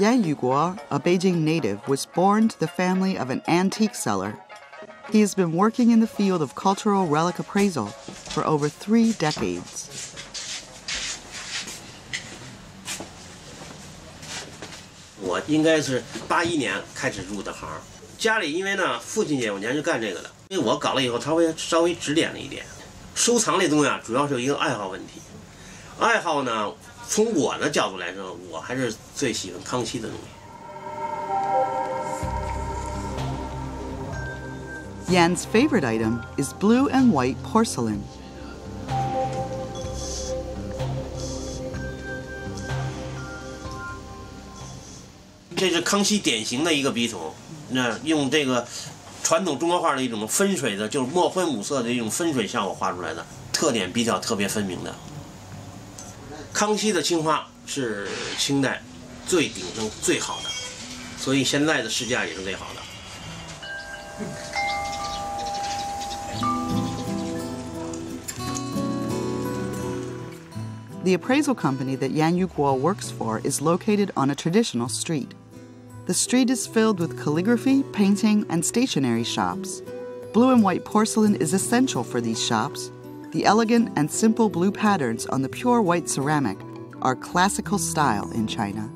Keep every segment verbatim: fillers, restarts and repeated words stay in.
Yan Yuguo, a Beijing native, was born to the family of an antique seller. He has been working in the field of cultural relic appraisal for over three decades. 我应该是八一年开始入的行，家里因为呢父亲有年就干这个的，因为我搞了以后，他会稍微指点了一点。收藏这东西啊，主要是一个爱好问题。爱好呢，从我的角度来说，我还是最喜欢康熙的东西。 Yan's favorite item is blue and white porcelain. 这是康熙典型的一个笔筒，那用这个传统中国画的一种分水的，就是墨灰母色的一种分水效果画出来的，特点比较特别分明的。康熙的青花是清代最鼎盛、最好的，所以现在的市价也是最好的。 The appraisal company that Yan Yuguo works for is located on a traditional street. The street is filled with calligraphy, painting, and stationery shops. Blue and white porcelain is essential for these shops. The elegant and simple blue patterns on the pure white ceramic are classical style in China.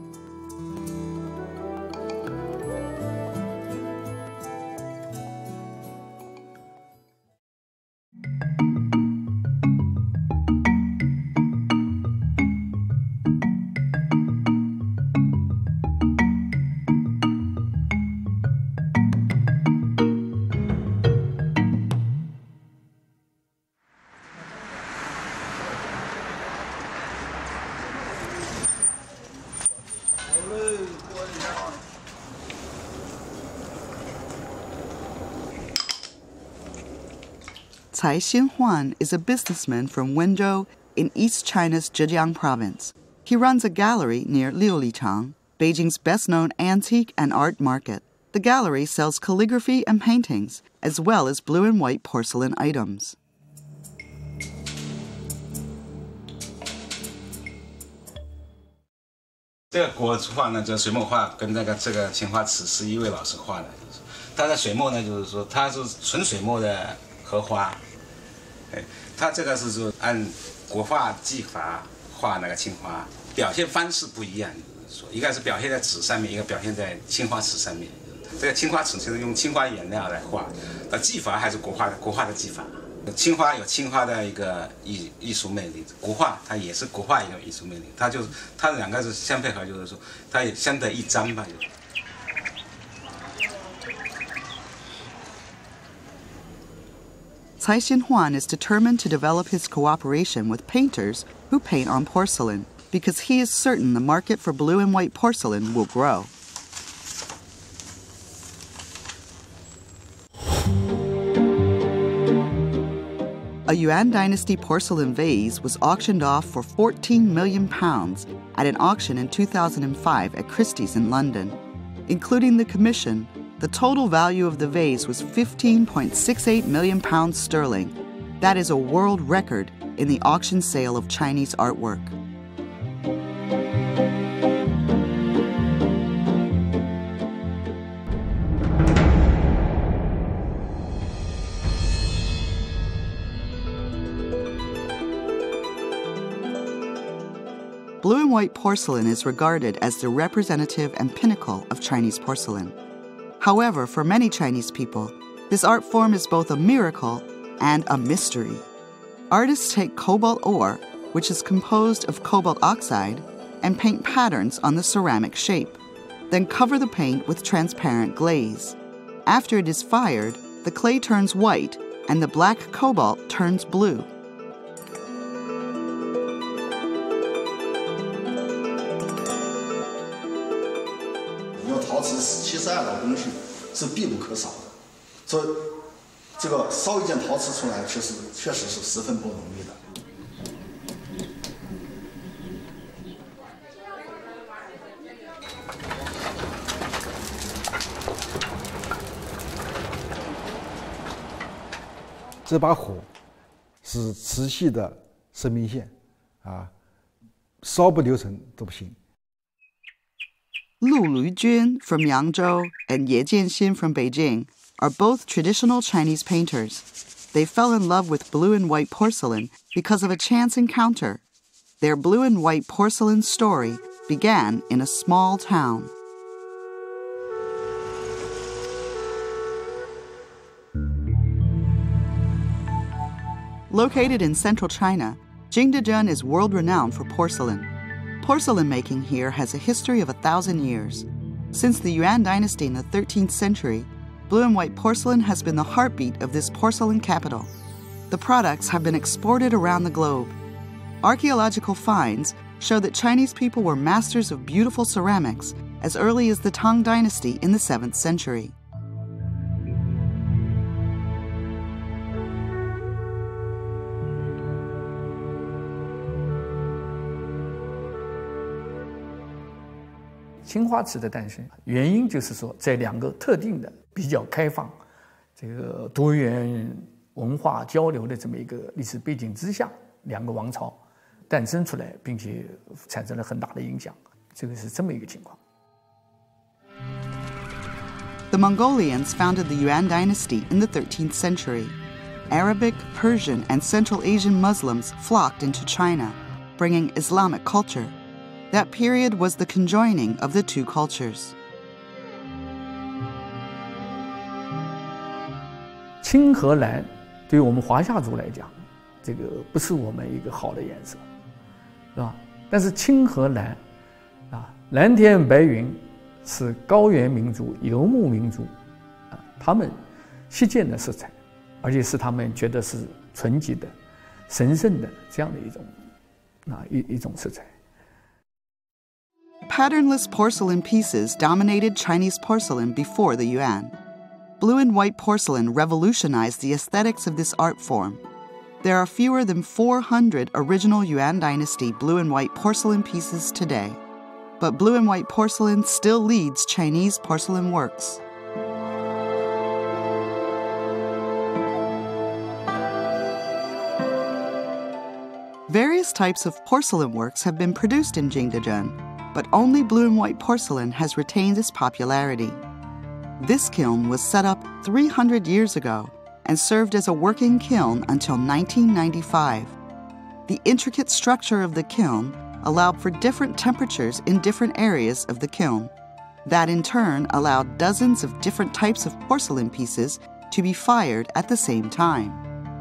Cai Xinhuan is a businessman from Wenzhou in East China's Zhejiang province. He runs a gallery near Liulichang, Beijing's best-known antique and art market. The gallery sells calligraphy and paintings, as well as blue and white porcelain items. 这个国画呢，这水墨画跟那个这个青花瓷是一位老师画的，就是他的水墨呢，就是说他是纯水墨的荷花，哎，他这个是说按国画技法画那个青花，表现方式不一样，就是说一个是表现在纸上面，一个表现在青花瓷上面。这个青花瓷就是用青花颜料来画，呃，技法还是国画的国画的技法。 青花有青花的一个艺艺术魅力，国画它也是国画一种艺术魅力，它就是它两个是相配合，就是说它也相得益彰吧。 Cai Xinhuan is determined to develop his cooperation with painters who paint on porcelain because he is certain the market for blue and white porcelain will grow. A Yuan dynasty porcelain vase was auctioned off for fourteen million pounds at an auction in two thousand five at Christie's in London. Including the commission, the total value of the vase was fifteen point six eight million pounds sterling. That is a world record in the auction sale of Chinese artwork. Blue and white porcelain is regarded as the representative and pinnacle of Chinese porcelain. However, for many Chinese people, this art form is both a miracle and a mystery. Artists take cobalt ore, which is composed of cobalt oxide, and paint patterns on the ceramic shape, then cover the paint with transparent glaze. After it is fired, the clay turns white and the black cobalt turns blue. 陶瓷七十二道工序是必不可少的，所以这个烧一件陶瓷出来，确实确实是十分不容易的。 这把火是磁系的生命线，啊，烧不留神都不行。 Lu Lujun from Yangzhou and Ye Jianxin from Beijing are both traditional Chinese painters. They fell in love with blue and white porcelain because of a chance encounter. Their blue and white porcelain story began in a small town. Located in central China, Jingdezhen is world-renowned for porcelain. Porcelain making here has a history of a thousand years. Since the Yuan dynasty in the thirteenth century, blue and white porcelain has been the heartbeat of this porcelain capital. The products have been exported around the globe. Archaeological finds show that Chinese people were masters of beautiful ceramics as early as the Tang dynasty in the seventh century. 青花瓷的诞生，原因就是说，在两个特定的、比较开放、这个多元文化交流的这么一个历史背景之下，两个王朝诞生出来，并且产生了很大的影响。这个是这么一个情况。 The Mongolians founded the Yuan dynasty in the thirteenth century. Arabic, Persian, and Central Asian Muslims flocked into China, bringing Islamic culture. That period was the conjoining of the two cultures. 青和蓝对于我们华夏族来讲，这个不是我们一个好的颜色，是吧？但是青和蓝，啊，蓝天白云是高原民族、游牧民族，啊，他们稀见的色彩，而且是他们觉得是纯洁的、神圣的这样的一种，啊，一一种色彩。 Patternless porcelain pieces dominated Chinese porcelain before the Yuan. Blue and white porcelain revolutionized the aesthetics of this art form. There are fewer than four hundred original Yuan dynasty blue and white porcelain pieces today. But blue and white porcelain still leads Chinese porcelain works. Various types of porcelain works have been produced in Jingdezhen, but only blue and white porcelain has retained its popularity. This kiln was set up three hundred years ago and served as a working kiln until nineteen ninety-five. The intricate structure of the kiln allowed for different temperatures in different areas of the kiln. That in turn allowed dozens of different types of porcelain pieces to be fired at the same time.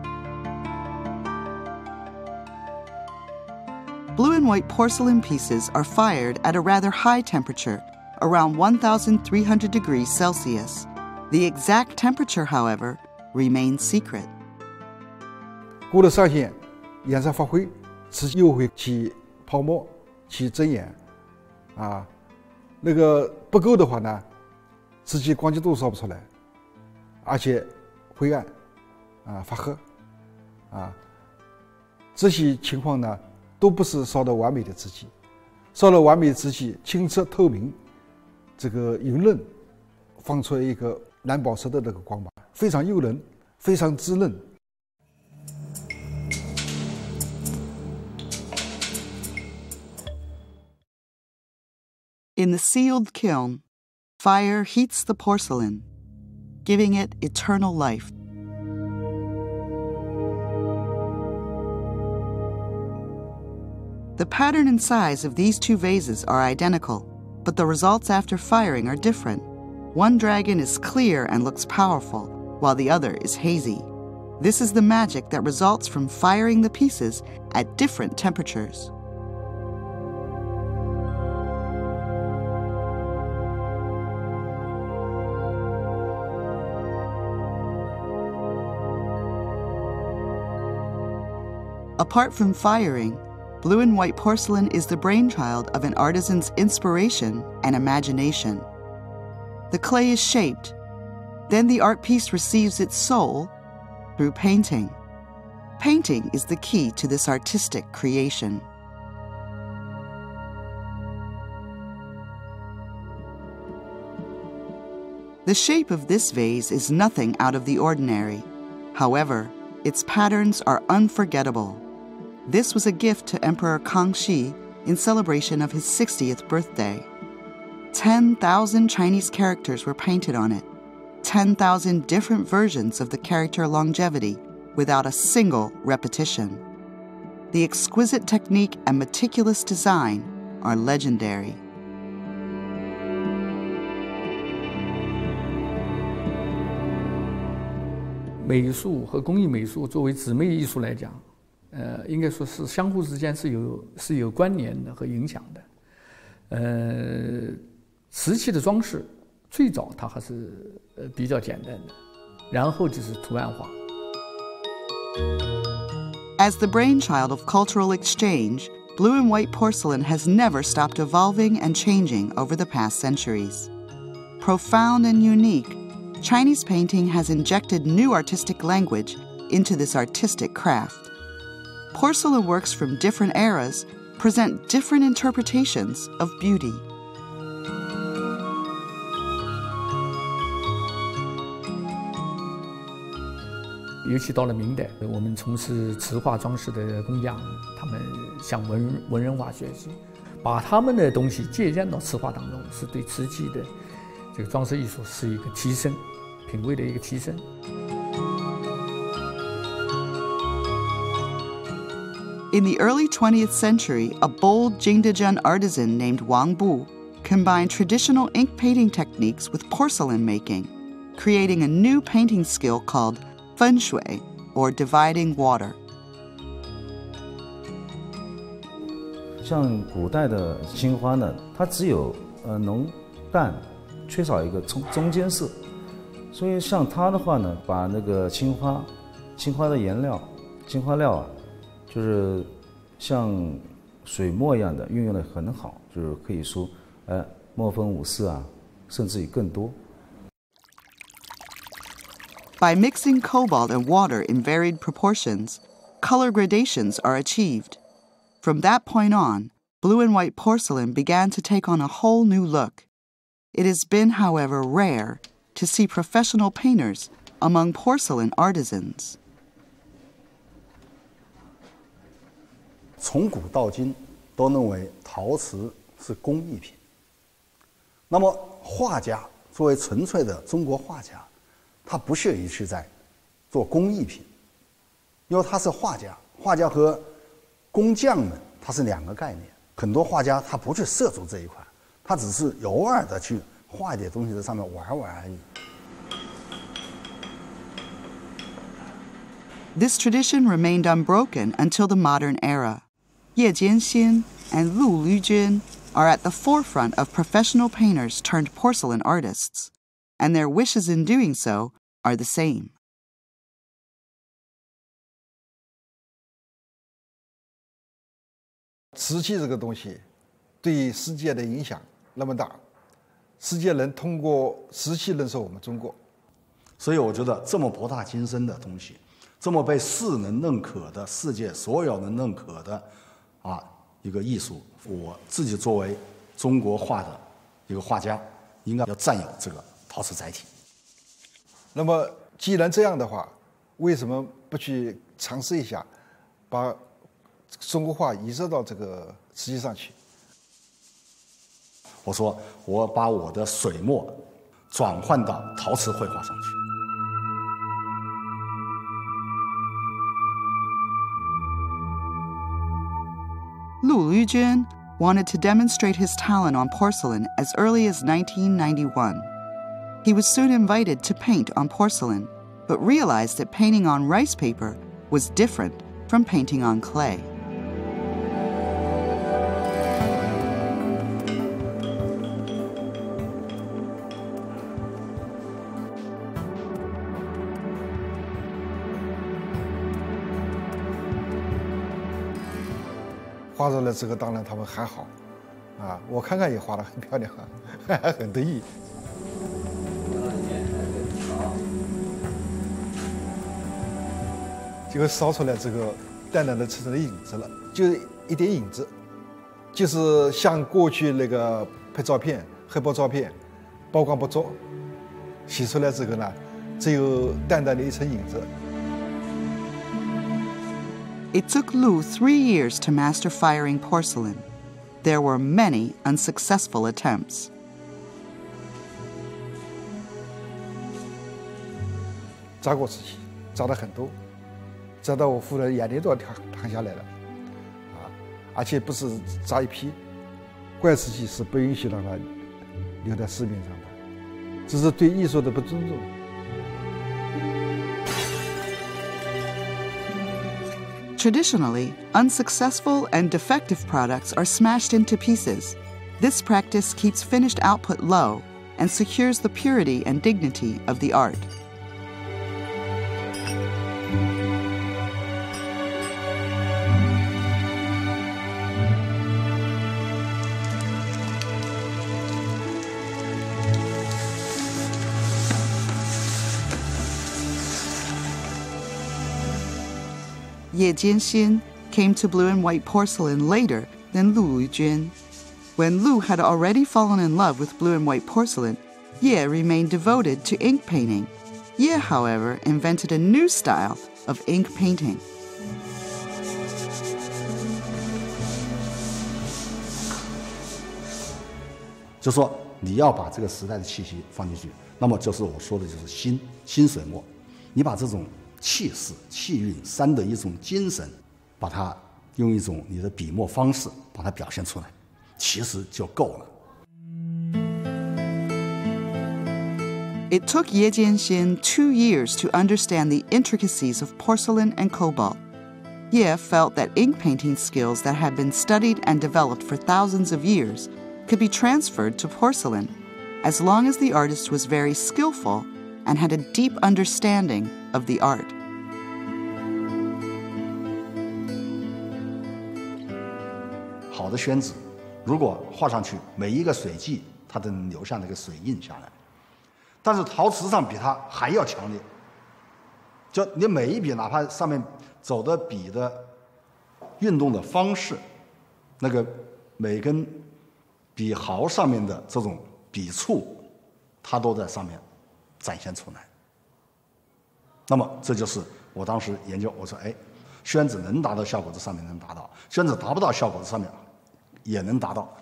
Blue and white porcelain pieces are fired at a rather high temperature, around one thousand three hundred degrees Celsius. The exact temperature, however, remains secret. 过了上限，颜色发灰，瓷又会起泡沫、起针眼，啊，那个不够的话呢，瓷器光洁度烧不出来，而且灰暗，啊，发黑，啊，这些情况呢。 都不是烧得完美的瓷器，烧了完美的瓷器，清澈透明，这个莹润，放出一个蓝宝石的那个光芒，非常诱人，非常滋润。 In the sealed kiln, fire heats the porcelain, giving it eternal life. The pattern and size of these two vases are identical, but the results after firing are different. One dragon is clear and looks powerful, while the other is hazy. This is the magic that results from firing the pieces at different temperatures. Apart from firing, blue and white porcelain is the brainchild of an artisan's inspiration and imagination. The clay is shaped, then the art piece receives its soul through painting. Painting is the key to this artistic creation. The shape of this vase is nothing out of the ordinary. However, its patterns are unforgettable. This was a gift to Emperor Kangxi in celebration of his sixtieth birthday. ten thousand Chinese characters were painted on it, ten thousand different versions of the character longevity without a single repetition. The exquisite technique and meticulous design are legendary. 美术和工艺美术作为姊妹艺术来讲，呃，应该说是相互之间是有是有关联的和影响的。呃，瓷器的装饰最早它还是呃比较简单的，然后就是图案化。 As the brainchild of cultural exchange, blue and white porcelain has never stopped evolving and changing over the past centuries. Profound and unique, Chinese painting has injected new artistic language into this artistic craft. Porcelain works from different eras present different interpretations of beauty. 尤其到了明代，我们从事瓷画装饰的工匠，他们向文文人画学习，把他们的东西借鉴到瓷画当中，是对瓷器的这个装饰艺术是一个提升，品味的一个提升。 In the early twentieth century, a bold Jingdezhen artisan named Wang Bu combined traditional ink painting techniques with porcelain making, creating a new painting skill called 分水 or dividing water. 像古代的青花呢，它只有呃浓淡，缺少一个中中间色。所以像它的话呢，把那个青花，青花的颜料，青花料啊，就是像水墨一样的运用的很好，就是可以说，呃，墨分五色啊，甚至于更多。 By mixing cobalt and water in varied proportions, color gradations are achieved. From that point on, blue and white porcelain began to take on a whole new look. It has been, however, rare to see professional painters among porcelain artisans. 从古到今，都认为陶瓷是工艺品。那么，画家作为纯粹的中国画家，他不屑于去在做工艺品，因为他是画家。画家和工匠们他是两个概念。很多画家他不去涉足这一块，他只是偶尔的去画一点东西在上面玩玩而已。 This tradition remained unbroken until the modern era. Ye Jianxin and Lu Lujun are at the forefront of professional painters turned porcelain artists, and their wishes in doing so are the same. 瓷器这个东西对世界的影响那么大，世界人通过瓷器认识我们中国， 所以我觉得这么博大精深的东西，这么被世人认可的，世界所有人认可的啊一个艺术，我自己作为中国画的一个画家，应该要占有这个陶瓷载体。 那么既然这样的话，为什么不去尝试一下，把中国画移植到这个瓷器上去？ 我说，我把我的水墨转换到陶瓷绘画上去。 Lu Lujun wanted to demonstrate his talent on porcelain as early as nineteen ninety-one. He was soon invited to paint on porcelain, but realized that painting on rice paper was different from painting on clay. 画出来这个当然他们还好，啊，我看看也画得很漂亮，还很得意。结果烧出来这个淡淡的呈成了影子了，就是一点影子，就是像过去那个拍照片、黑白照片，曝光不足，洗出来这个呢，只有淡淡的一层影子。 It took Lu three years to master firing porcelain. There were many unsuccessful attempts. 扎过瓷器，扎的很多，扎到我夫人眼泪都要淌淌下来了，啊，而且不是扎一批，怪瓷器是不允许让它留在市面上的，这是对艺术的不尊重。 Traditionally, unsuccessful and defective products are smashed into pieces. This practice keeps finished output low and secures the purity and dignity of the art. Ye Jianxin came to blue and white porcelain later than Lu Lujun. When Lu had already fallen in love with blue and white porcelain, Ye remained devoted to ink painting. Ye, however, invented a new style of ink painting. 就说你要把这个时代的气息放进去，那么就是我说的就是新新水墨，你把这种气势、气韵、山的一种精神，把它用一种你的笔墨方式把它表现出来，其实就够了。 It took Ye Jianxin two years to understand the intricacies of porcelain and cobalt. Ye felt that ink painting skills that had been studied and developed for thousands of years could be transferred to porcelain, as long as the artist was very skillful and had a deep understanding of the art. 好的宣纸，如果画上去，每一个水迹它都能留下那个水印下来。但是陶瓷上比它还要强烈，就你每一笔，哪怕上面走的笔的运动的方式，那个每根笔毫上面的这种笔触，它都在上面展现出来。那么这就是我当时研究，我说，哎，宣纸能达到效果，这上面能达到；宣纸达不到效果，这上面也能达到。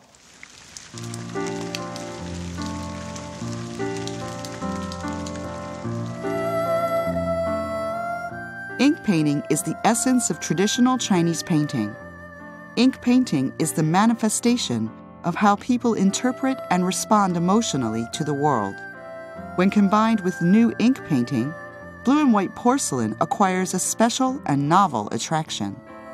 Ink painting is the essence of traditional Chinese painting. Ink painting is the manifestation of how people interpret and respond emotionally to the world. When combined with new ink painting, blue and white porcelain acquires a special and novel attraction.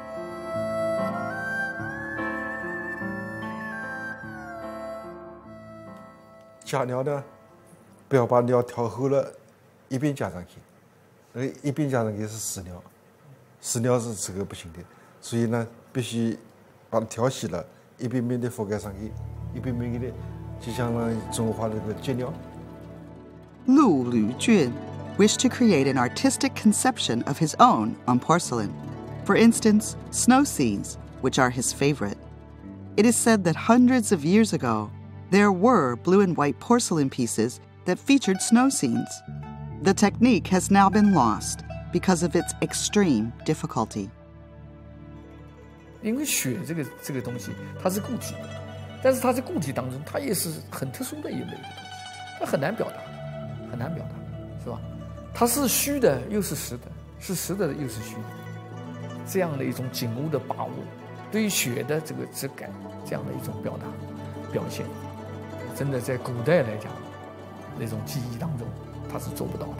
加料呢，不要把料调厚了，一并加上去。呃，一并加上去是死料，死料是这个不行的，所以呢，必须把它调细了，一并并的覆盖上去，一并并的，就像中国话那个接料。 Lu Lujun wished to create an artistic conception of his own on porcelain. For instance, snow scenes, which are his favorite. It is said that hundreds of years ago, there were blue and white porcelain pieces that featured snow scenes. The technique has now been lost because of its extreme difficulty. 因为雪这个这个东西，它是固体，但是它在固体当中，它也是很特殊的一类的东西，它很难表达，很难表达，是吧？它是虚的，又是实的，是实的又是虚的，这样的一种紧握的把握，对于雪的这个质感，这样的一种表达表现，真的在古代来讲，那种技艺当中。它是做不到的。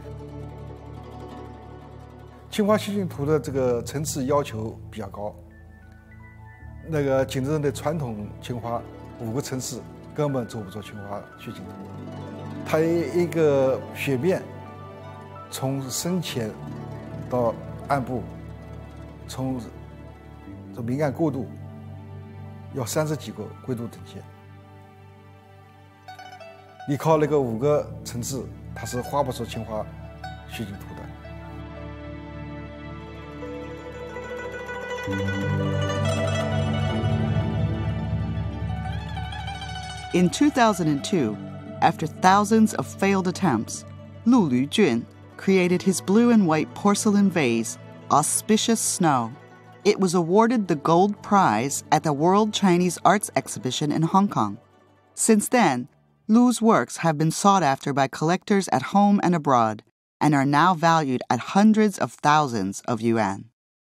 青花曲颈图的这个层次要求比较高，那个景德镇的传统青花五个层次根本做不出青花曲颈图。它一个雪面从深浅到暗部，从这明暗过渡要三十几个规度等级。你靠那个五个层次。它是画不出青花曲颈图的。 In two thousand two, after thousands of failed attempts, Lu Lujun created his blue and white porcelain vase, Auspicious Snow. It was awarded the gold prize at the World Chinese Arts Exhibition in Hong Kong. Since then, Lu's works have been sought after by collectors at home and abroad, and are now valued at hundreds of thousands of yuan.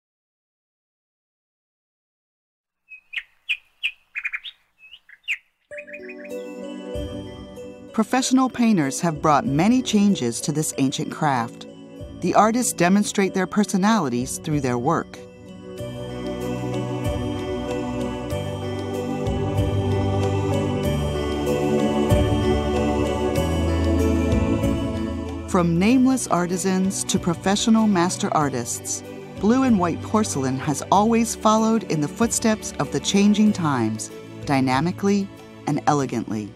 Professional painters have brought many changes to this ancient craft. The artists demonstrate their personalities through their work. From nameless artisans to professional master artists, blue and white porcelain has always followed in the footsteps of the changing times, dynamically and elegantly.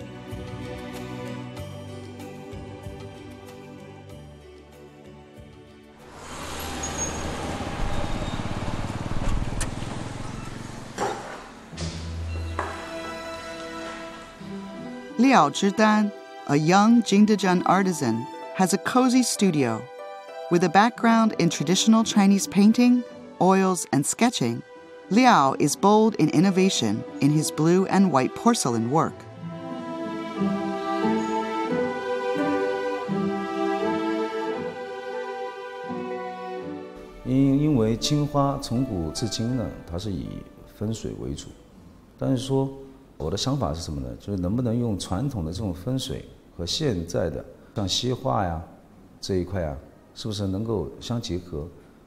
Liao Zhidan, a young Jingdezhen artisan, has a cozy studio. With a background in traditional Chinese painting, oils, and sketching, Liao is bold in innovation in his blue and white porcelain work. 因因为青花从古至今呢，它是以风水为主，但是说我的想法是什么呢？就是能不能用传统的这种风水和现在的像西画呀这一块啊，是不是能够相结合？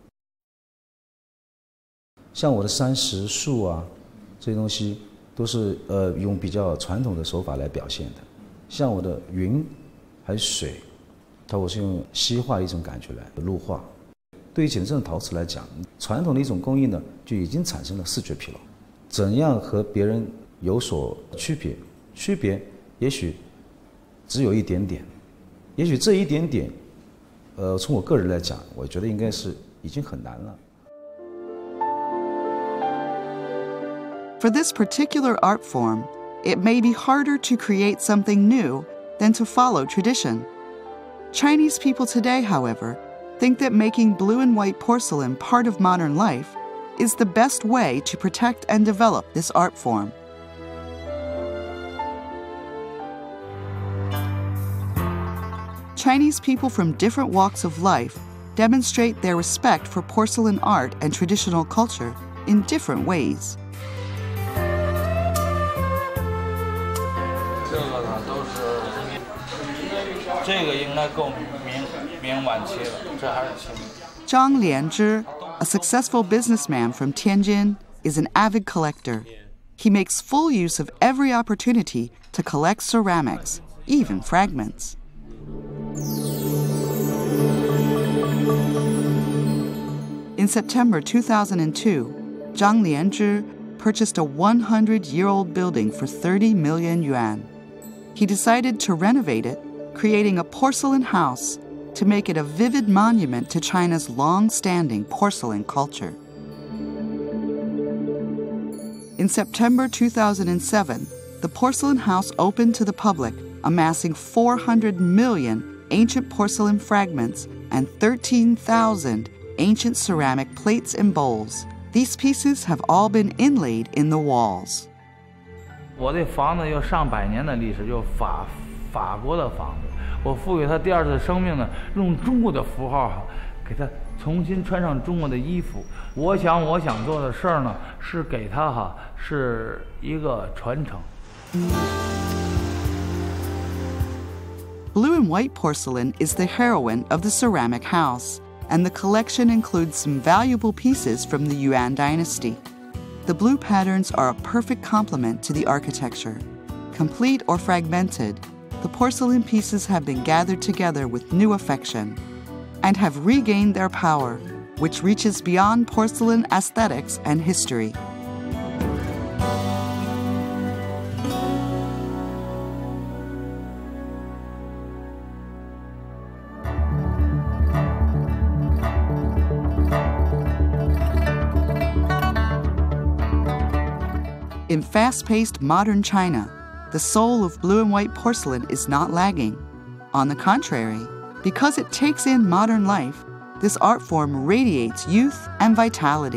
像我的山石树啊这些东西都是呃用比较传统的手法来表现的，像我的云还有水，它我是用西画的一种感觉来入画。对于简正陶瓷来讲，传统的一种工艺呢，就已经产生了视觉疲劳。怎样和别人有所区别？区别也许只有一点点，也许这一点点，呃，从我个人来讲，我觉得应该是已经很难了。 For this particular art form, it may be harder to create something new than to follow tradition. Chinese people today, however, think that making blue and white porcelain part of modern life is the best way to protect and develop this art form. Chinese people from different walks of life demonstrate their respect for porcelain art and traditional culture in different ways. 这个呢都是，这个应该够明明晚期了，这还是清。 Zhang Lianzhi, a successful businessman from Tianjin, is an avid collector. He makes full use of every opportunity to collect ceramics, even fragments. In September two thousand two, Zhang Lianzhi purchased a one hundred year old building for thirty million yuan. He decided to renovate it, creating a porcelain house to make it a vivid monument to China's long-standing porcelain culture. In September two thousand seven, the porcelain house opened to the public, amassing four hundred million ancient porcelain fragments and thirteen thousand ancient ceramic plates and bowls. These pieces have all been inlaid in the walls. 我这房子有上百年的历史，就法法国的房子。我赋予它第二次生命呢，用中国的符号给它重新穿上中国的衣服。我想，我想做的事儿呢，是给它哈是一个传承。 Blue and white porcelain is the heroine of the ceramic house, and the collection includes some valuable pieces from the Yuan dynasty. The blue patterns are a perfect complement to the architecture. Complete or fragmented, the porcelain pieces have been gathered together with new affection and have regained their power, which reaches beyond porcelain aesthetics and history. In fast-paced modern China, the soul of blue and white porcelain is not lagging. On the contrary, because it takes in modern life, this art form radiates youth and vitality.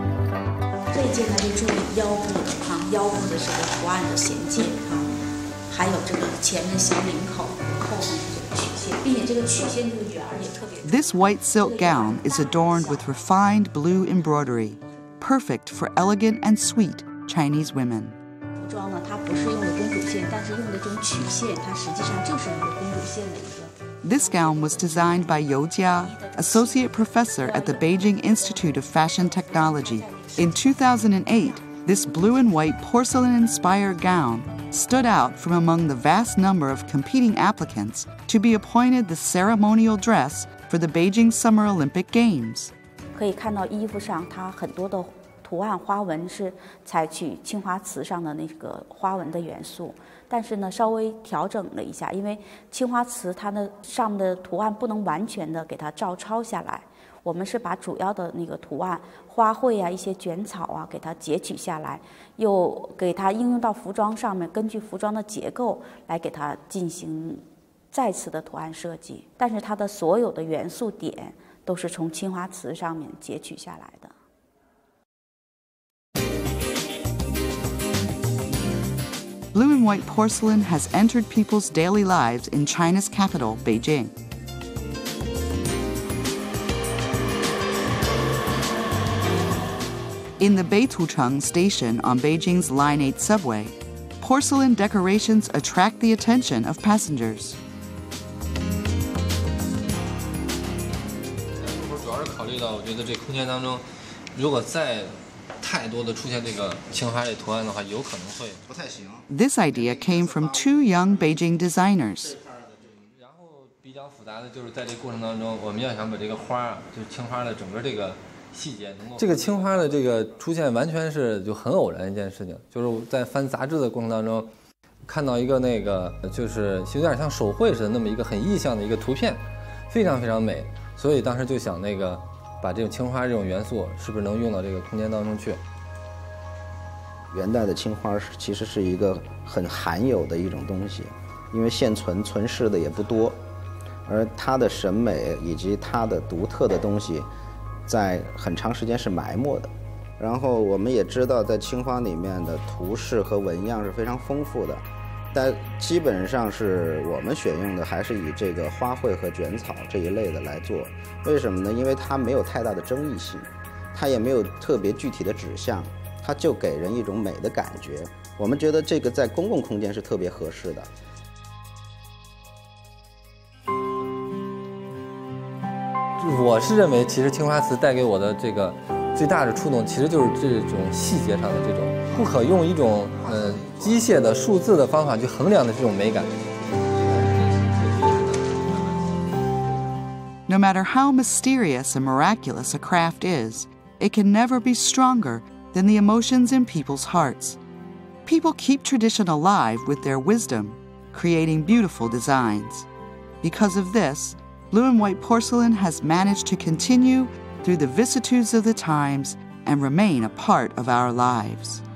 这一件呢，就注意腰部啊，腰部的这个图案的衔接啊， 还有这个前面小领口，后面这个曲线，并且这个曲线这个圆儿也特别。 This white silk gown is adorned with refined blue embroidery, perfect for elegant and sweet Chinese women. 服装呢，它不是用的公主线，但是用的这种曲线，它实际上就是一个公主线的一个。 This gown was designed by You Jia, associate professor at the Beijing Institute of Fashion Technology. In two thousand eight, this blue and white porcelain-inspired gown stood out from among the vast number of competing applicants to be appointed the ceremonial dress for the Beijing Summer Olympic Games. 可以看到衣服上它很多的图案花纹是采取青花瓷上的那个花纹的元素，但是呢稍微调整了一下，因为青花瓷它的上面的图案不能完全的给它照抄下来，我们是把主要的那个图案花卉啊一些卷草啊给它截取下来，又给它应用到服装上面，根据服装的结构来给它进行再次的图案设计，但是它的所有的元素点都是从青花瓷上面截取下来的。 Blue and white porcelain has entered people's daily lives in China's capital, Beijing. In the Beitucheng station on Beijing's Line eight subway, porcelain decorations attract the attention of passengers. 主要是考虑到，我觉得这空间当中，如果再太多的出现这个青花这图案的话，有可能会不太行。 This idea came from two young Beijing designers. 然后比较复杂的就是在这过程当中，我们要想把这个花，就是青花的整个这个细节能够。这个青花的这个出现完全是就很偶然一件事情，就是在翻杂志的过程当中，看到一个那个就是有点像手绘似的那么一个很意象的一个图片，非常非常美，所以当时就想那个。把这种青花这种元素是不是能用到这个空间当中去？ 元代的青花其实是一个很罕有的一种东西，因为现存存世的也不多，而它的审美以及它的独特的东西，在很长时间是埋没的。然后我们也知道，在青花里面的图式和纹样是非常丰富的。但基本上是我们选用的还是以这个花卉和卷草这一类的来做，为什么呢？因为它没有太大的争议性，它也没有特别具体的指向，它就给人一种美的感觉。我们觉得这个在公共空间是特别合适的。 我是认为，其实青花瓷带给我的这个最大的触动，其实就是这种细节上的这种不可用一种呃机械的数字的方法去衡量的这种美感。 No matter how mysterious and miraculous a craft is, it can never be stronger than the emotions in people's hearts. People keep tradition alive with their wisdom, creating beautiful designs. Because of this, blue and white porcelain has managed to continue through the vicissitudes of the times and remain a part of our lives.